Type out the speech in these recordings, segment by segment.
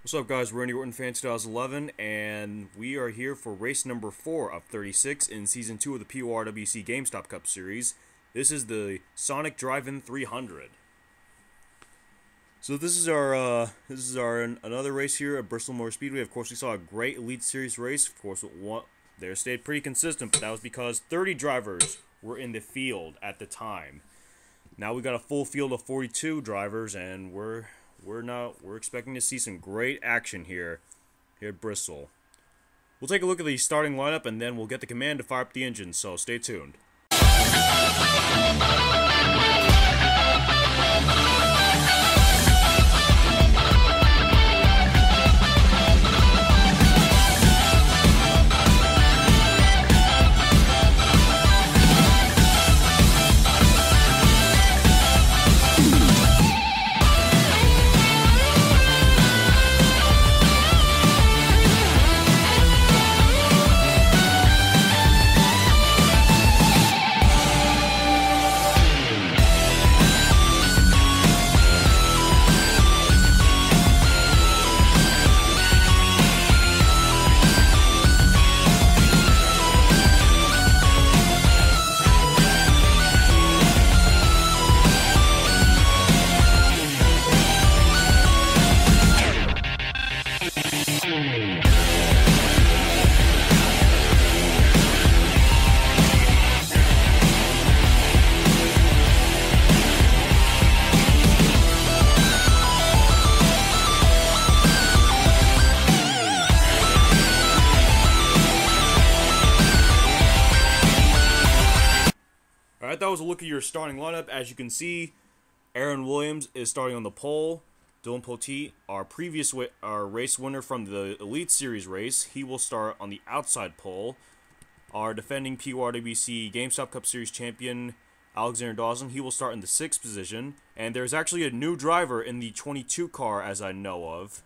What's up, guys? Randy Orton Fan 2011, and we are here for race number 4 of 36 in Season 2 of the PORWC GameStop Cup Series. This is the Sonic Drive-In 300. So this is our another race here at Bristol Motor Speedway. Of course, we saw a great Elite Series race. Of course, they stayed pretty consistent, but that was because 30 drivers were in the field at the time. Now we got a full field of 42 drivers, and we're expecting to see some great action here at Bristol. We'll take a look at the starting lineup, and then we'll get the command to fire up the engine, so stay tuned. Alright, that was a look at your starting lineup. As you can see, Aaron Williams is starting on the pole. Dylan Poteet, our race winner from the Elite Series race, he will start on the outside pole. Our defending PORWC GameStop Cup Series champion, Alexander Dawson, he will start in the 6th position. And there's actually a new driver in the 22 car, as I know of.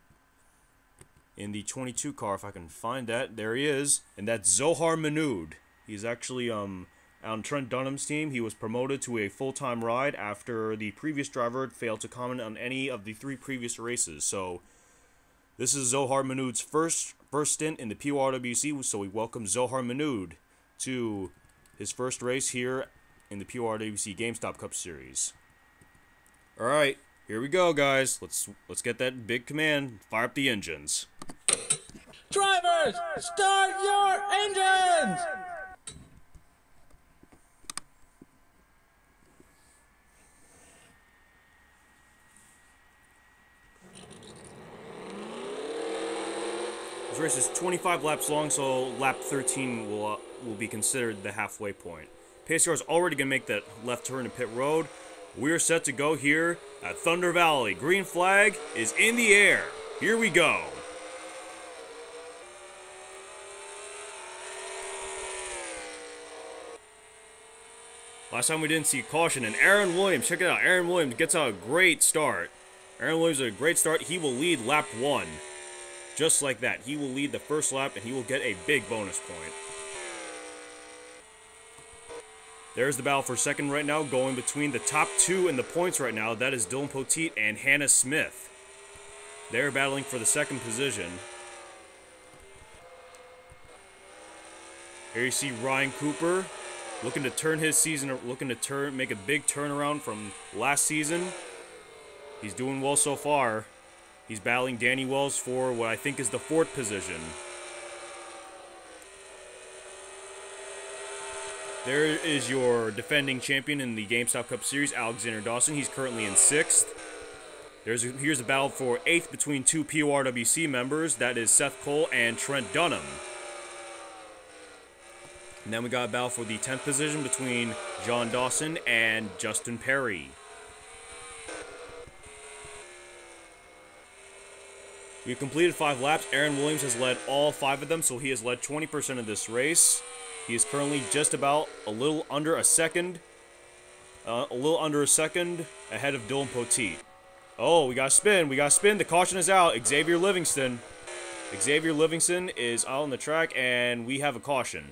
In the 22 car, if I can find that, there he is. And that's Zohar Manood. He's actually, on Trent Dunham's team. He was promoted to a full-time ride after the previous driver had failed to comment on any of the 3 previous races. So this is Zohar Manood's first stint in the PORWC, so we welcome Zohar Manood to his first race here in the PORWC GameStop Cup Series. Alright, here we go, guys. Let's get that big command. Fire up the engines. Drivers, start your engines! This race is 25 laps long, so lap 13 will be considered the halfway point. Pace car is already going to make that left turn to pit road. We're set to go here at Thunder Valley. Green flag is in the air. Here we go. Last time we didn't see caution, and Aaron Williams, check it out. Aaron Williams gets out a great start. Aaron Williams with a great start. He will lead lap 1. Just like that. He will lead the first lap, and he will get a big bonus point. There's the battle for second right now, going between the top 2 in the points right now. That is Dylan Poteet and Hannah Smith. They're battling for the 2nd position. Here you see Ryan Cooper looking to turn his season, make a big turnaround from last season. He's doing well so far. He's battling Danny Wells for what I think is the 4th position. There is your defending champion in the GameStop Cup Series, Alexander Dawson. He's currently in 6th. Here's a battle for 8th between 2 PORWC members. That is Seth Cole and Trent Dunham. And then we got a battle for the 10th position between John Dawson and Justin Perry. We've completed 5 laps. Aaron Williams has led all 5 of them, so he has led 20% of this race. He is currently just about a little under a second ahead of Dylan Poteet. Oh, we got to spin. The caution is out. Xavier Livingston is out on the track, and we have a caution.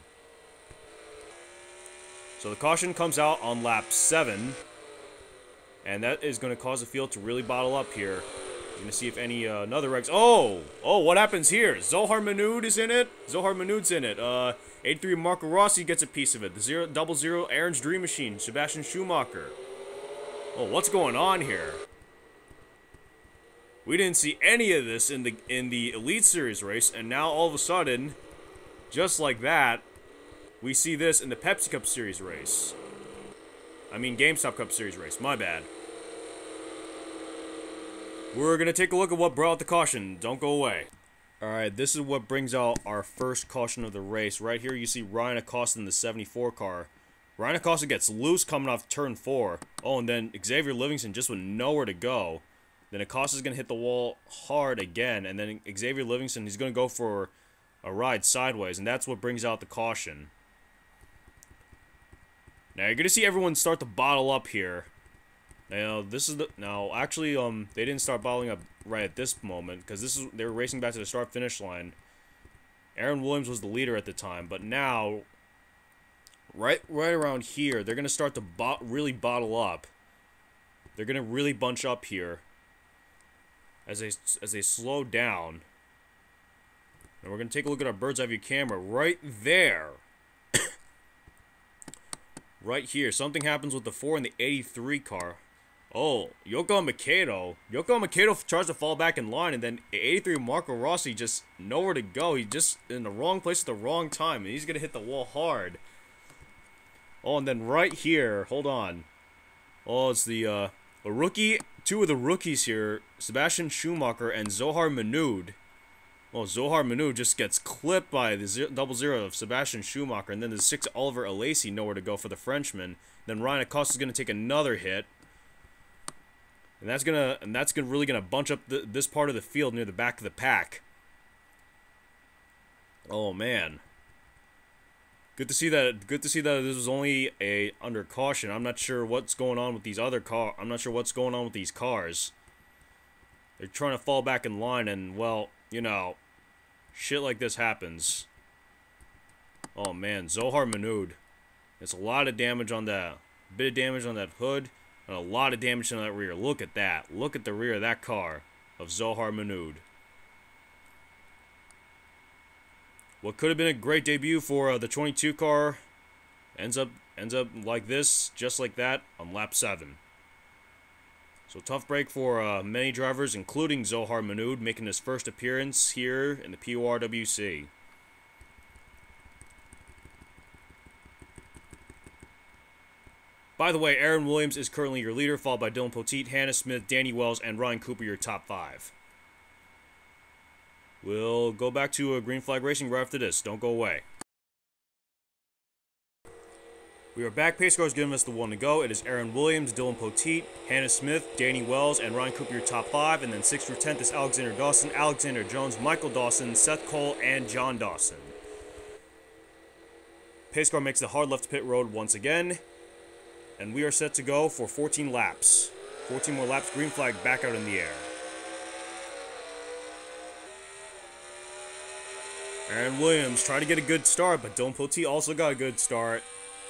So the caution comes out on lap 7, and that is going to cause the field to really bottle up here. We're gonna see if any another Rex. Oh, what happens here? Zohar Manood is in it. Zohar Manood's in it. 83 Marco Rossi gets a piece of it. The 000 Aaron's Dream Machine, Sebastian Schumacher. Oh, what's going on here? We didn't see any of this in the Elite Series race, and now all of a sudden, just like that, we see this in the Pepsi Cup Series race. I mean, GameStop Cup Series race. My bad. We're gonna take a look at what brought the caution. Don't go away. Alright, this is what brings out our first caution of the race. Right here you see Ryan Acosta in the 74 car. Ryan Acosta gets loose coming off turn 4. Oh, and then Xavier Livingston just with nowhere to go. Then Acosta's going to hit the wall hard again. And then Xavier Livingston, he's going to go for a ride sideways. And that's what brings out the caution. Now you're going to see everyone start to bottle up here. Now, this is the... Now, actually, they didn't start bottling up right at this moment. Because they were racing back to the start-finish line. Aaron Williams was the leader at the time. But now... Right around here, they're going to start to really bottle up. They're going to really bunch up here as they slow down. And we're going to take a look at our bird's eye view camera right there. Right here. Something happens with the 4 and the 83 car. Oh, Yoko Makedo tries to fall back in line, and then 83 Marco Rossi just nowhere to go. He's just in the wrong place at the wrong time, and he's going to hit the wall hard. Oh, and then right here, hold on. Oh, it's the rookie, two of the rookies here, Sebastian Schumacher and Zohar Manood. Oh, Zohar Manood just gets clipped by the 000 of Sebastian Schumacher, and then the 6 Oliver Alesi nowhere to go for the Frenchman. Then Ryan Acosta is gonna take another hit, and that's really gonna bunch up this part of the field near the back of the pack. Oh man. Good to see that this was only a under caution. I'm not sure what's going on with these I'm not sure what's going on with these cars. They're trying to fall back in line, and well, you know, shit like this happens. Oh man, Zohar Manood. It's a lot of damage on that. A bit of damage on that hood, and a lot of damage on that rear. Look at that. Look at the rear of that car of Zohar Manood. What could have been a great debut for the 22 car ends up like this, just like that, on lap 7. So tough break for many drivers, including Zohar Manood, making his first appearance here in the PORWC. By the way, Aaron Williams is currently your leader, followed by Dylan Poteet, Hannah Smith, Danny Wells, and Ryan Cooper, your top 5. We'll go back to Green Flag Racing right after this. Don't go away. We are back. Pace car is giving us the 1 to go. It is Aaron Williams, Dylan Poteet, Hannah Smith, Danny Wells, and Ryan Cooper, your top 5. And then 6th through 10th is Alexander Dawson, Alexander Jones, Michael Dawson, Seth Cole, and John Dawson. Pace car makes the hard left pit road once again. And we are set to go for 14 laps. 14 more laps. Green flag back out in the air. Aaron Williams tried to get a good start, but Dylan Poteet also got a good start.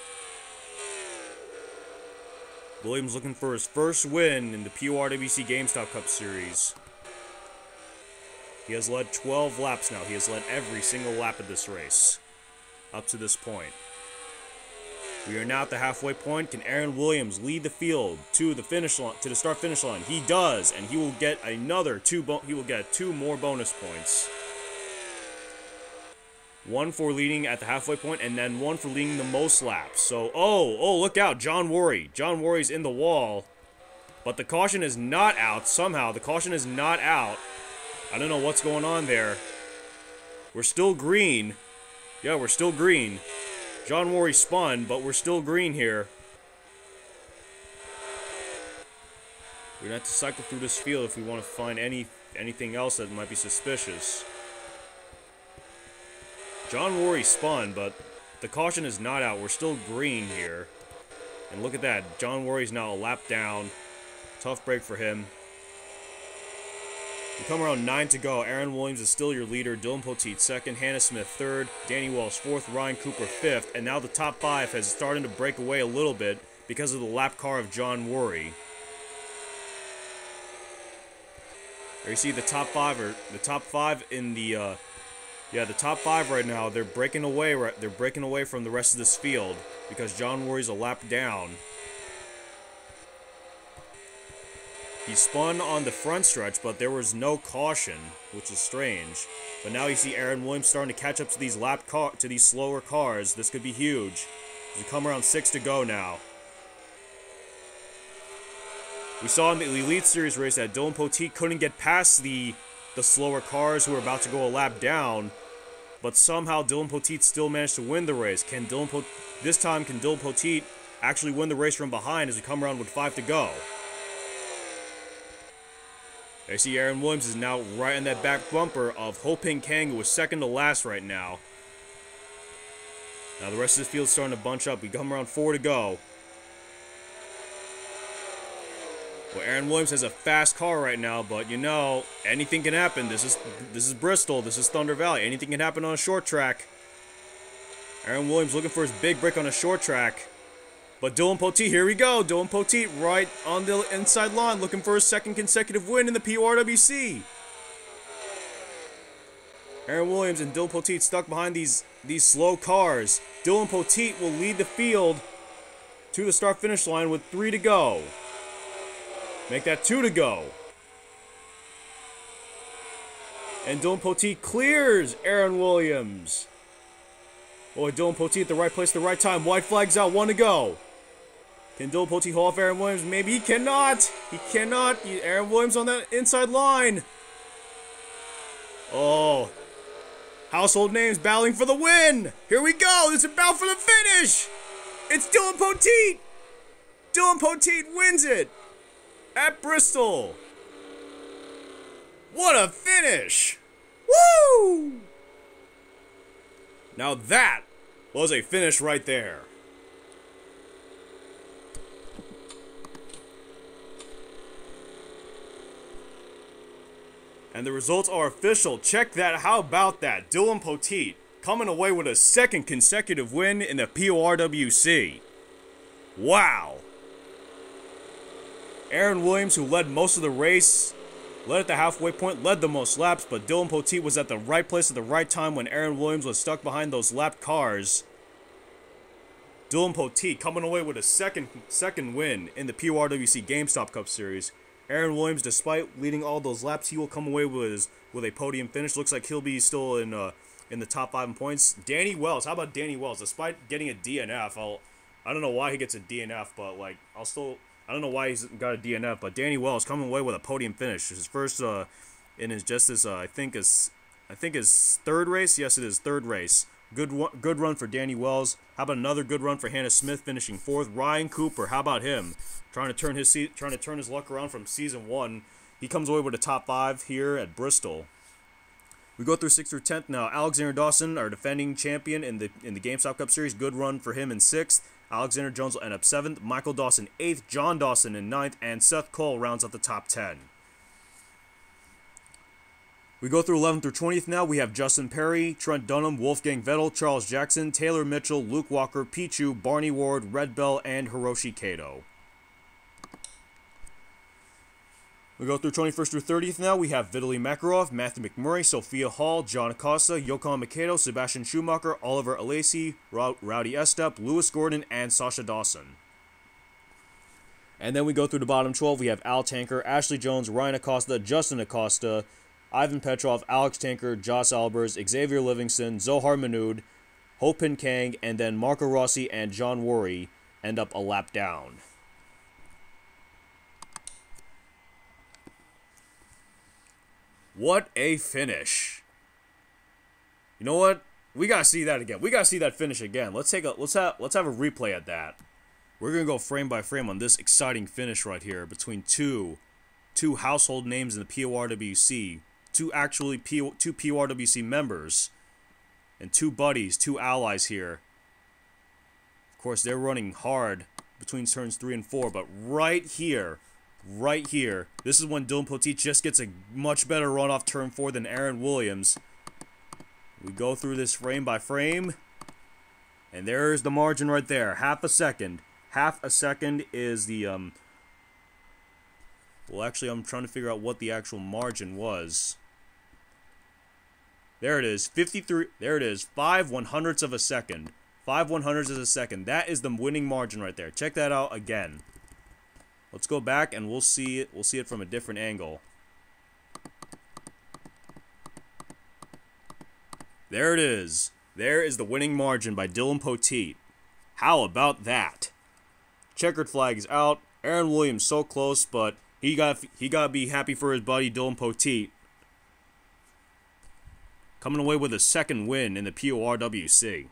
Williams looking for his first win in the PORWC GameStop Cup Series. He has led 12 laps now. He has led every single lap of this race up to this point. We are now at the halfway point. Can Aaron Williams lead the field to the finish line, to the start-finish line? He does, and he will get another he will get 2 more bonus points. 1 for leading at the halfway point, and then 1 for leading the most laps. So, oh, look out, John Worry. John Worry's in the wall, but the caution is not out. Somehow, the caution is not out. I don't know what's going on there. We're still green. Yeah, we're still green. John Worry spun, but we're still green here. We're gonna have to cycle through this field if we want to find anything else that might be suspicious. John Worry spun, but the caution is not out. We're still green here. And look at that. John Worry's now a lap down. Tough break for him. We come around 9 to go. Aaron Williams is still your leader. Dylan Poteet 2nd. Hannah Smith 3rd. Danny Wells 4th. Ryan Cooper 5th. And now the top 5 has started to break away a little bit because of the lap car of John Worry. There you see the top five in the yeah, the top five right now. They're breaking away. They're breaking away from the rest of this field because John Worry's a lap down. He spun on the front stretch, but there was no caution, which is strange. But now you see Aaron Williams starting to catch up to these slower cars. This could be huge. We come around 6 to go now. We saw in the Elite Series race that Dylan Poteet couldn't get past the slower cars who were about to go a lap down, but somehow Dylan Poteet still managed to win the race. This time, can Dylan Poteet actually win the race from behind as we come around with 5 to go? I see Aaron Williams is now right in that back bumper of Ho Ping Kang, who was second to last right now. Now the rest of the field's starting to bunch up. We come around 4 to go. Well, Aaron Williams has a fast car right now, but you know, anything can happen. This is Bristol. This is Thunder Valley. Anything can happen on a short track. Aaron Williams looking for his big break on a short track. But Dylan Poteet, here we go. Dylan Poteet right on the inside line, looking for his second consecutive win in the PORWC. Aaron Williams and Dylan Poteet stuck behind these slow cars. Dylan Poteet will lead the field to the start-finish line with 3 to go. Make that 2 to go. And Dylan Poteet clears Aaron Williams. Boy, Dylan Poteet at the right place at the right time. White flag's out, 1 to go. Can Dylan Poteet hold off Aaron Williams? Maybe he cannot. He cannot. Aaron Williams on that inside line. Oh. Household names battling for the win. Here we go. It's about for the finish. It's Dylan Poteet. Dylan Poteet wins it at Bristol. What a finish. Woo! Now that was a finish right there. And the results are official. Check that. How about that? Dylan Poteet coming away with a second consecutive win in the PORWC. Wow. Aaron Williams, who led most of the race, led at the halfway point, led the most laps, but Dylan Poteet was at the right place at the right time when Aaron Williams was stuck behind those lapped cars. Dylan Poteet coming away with a second win in the PORWC GameStop Cup Series. Aaron Williams, despite leading all those laps, he will come away with a podium finish. Looks like he'll be still in the top 5 in points. Danny Wells, how about Danny Wells? Despite getting a DNF, I don't know why he gets a DNF, but like I don't know why he's got a DNF. But Danny Wells coming away with a podium finish. His first in his I think his third race. Yes, it is third race. Good run for Danny Wells. How about another good run for Hannah Smith, finishing 4th. Ryan Cooper, how about him? Trying to turn his luck around from season 1. He comes away with a top 5 here at Bristol. We go through 6th through 10th now. Alexander Dawson, our defending champion in the GameStop Cup Series. Good run for him in 6th. Alexander Jones will end up 7th. Michael Dawson 8th. John Dawson in 9th. And Seth Cole rounds out the top 10. We go through 11th through 20th now. We have Justin Perry, Trent Dunham, Wolfgang Vettel, Charles Jackson, Taylor Mitchell, Luke Walker, Pichu, Barney Ward, Red Bell, and Hiroshi Kato. We go through 21st through 30th now. We have Vitaly Makarov, Matthew McMurray, Sophia Hall, John Acosta, Yoko Mikado, Sebastian Schumacher, Oliver Alesi, Rowdy Estep, Lewis Gordon, and Sasha Dawson. And then we go through the bottom 12. We have Al Tanker, Ashley Jones, Ryan Acosta, Justin Acosta, Ivan Petrov, Alex Tanker, Joss Albers, Xavier Livingston, Zohar Manood, Ho Pin Kang, and then Marco Rossi and John Worry end up a lap down. What a finish. You know what? We gotta see that again. We gotta see that finish again. Let's have a replay at that. We're gonna go frame by frame on this exciting finish right here between two household names in the PORWC, two PORWC members, and 2 buddies, 2 allies here. Of course, they're running hard between turns 3 and 4, but right here, this is when Dylan Poteet just gets a much better run off turn 4 than Aaron Williams. We go through this frame by frame, and there's the margin right there, half a second. Half a second is the Well, actually, I'm trying to figure out what the actual margin was. There it is, 53. There it is, 5/100ths of a second. 5/100ths of a second. That is the winning margin right there. Check that out again. Let's go back and we'll see it. We'll see it from a different angle. There it is. There is the winning margin by Dylan Poteet. How about that? Checkered flag is out. Aaron Williams so close, but he got to be happy for his buddy Dylan Poteet. Coming away with a second win in the PORWC.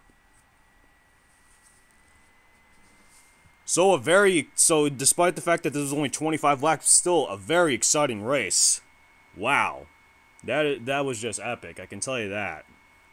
So despite the fact that this was only 25 laps, still a very exciting race. Wow. That was just epic, I can tell you that.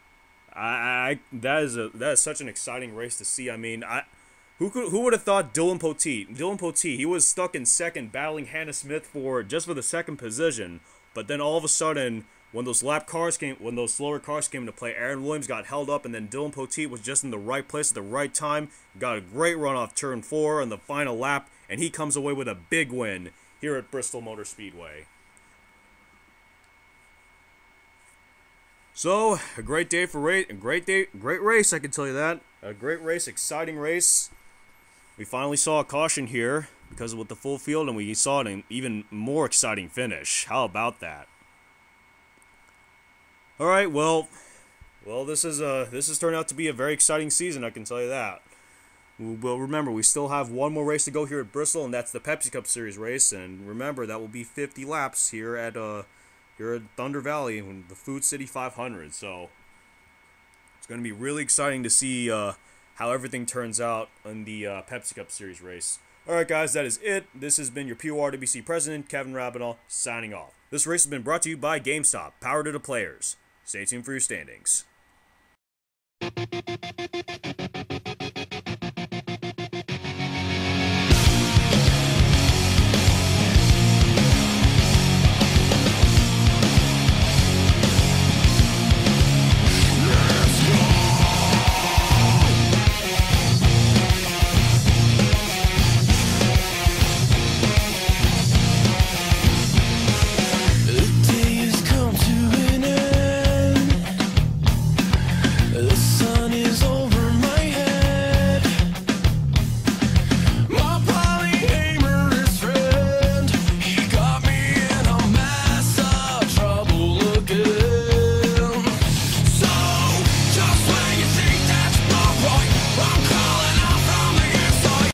That is such an exciting race to see. I mean, who would have thought Dylan Poteet, he was stuck in second battling Hannah Smith for the second position, but then all of a sudden when those slower cars came into play, Aaron Williams got held up, and then Dylan Poteet was just in the right place at the right time, got a great run off turn 4 on the final lap, and he comes away with a big win here at Bristol Motor Speedway. So, a great day for great race, I can tell you that. A great race, exciting race. We finally saw a caution here because with the full field, and we saw an even more exciting finish. How about that? All right, well, this has turned out to be a very exciting season, I can tell you that. Well, remember, we still have one more race to go here at Bristol, and that's the Pepsi Cup Series race. And remember, that will be 50 laps here at Thunder Valley, the Food City 500. So it's going to be really exciting to see how everything turns out in the Pepsi Cup Series race. All right, guys, that is it. This has been your PORWC president, Kevin Rabinall, signing off. This race has been brought to you by GameStop, power to the players. Stay tuned for your standings.